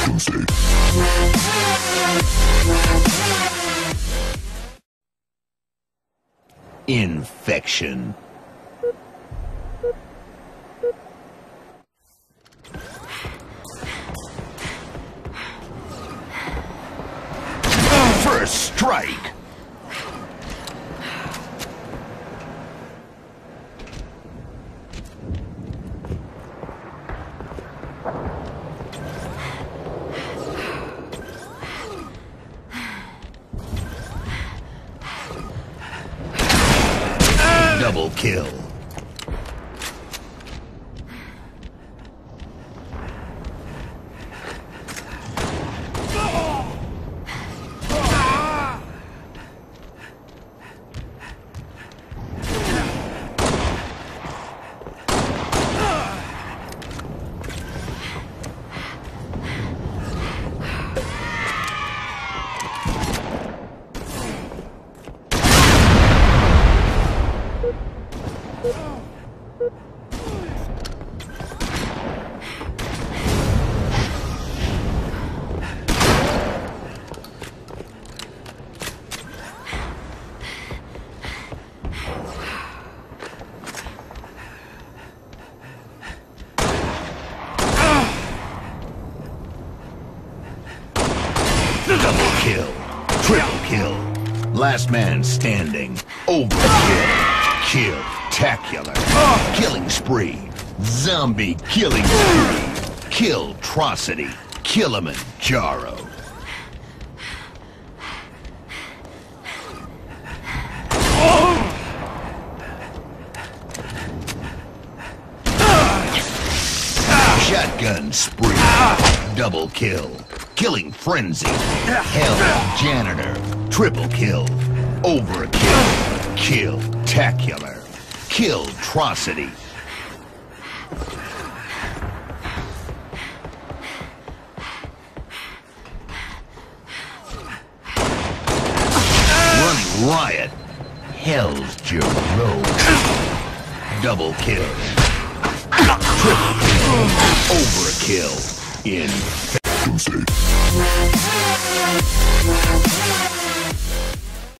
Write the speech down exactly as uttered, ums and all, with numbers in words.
Infection. First strike. Double kill. Double kill. Triple kill. Last man standing. Overkill. Kill. Tacular. Killing spree. Zombie killing spree. Kill-trocity. Kilimanjaro. Shotgun spree. Double kill. Killing frenzy. Hell janitor. Triple kill. Overkill. Kill tacular. Kill-trocity. Running riot. Hell's Jerome. Double kill. Triple kill. Overkill. In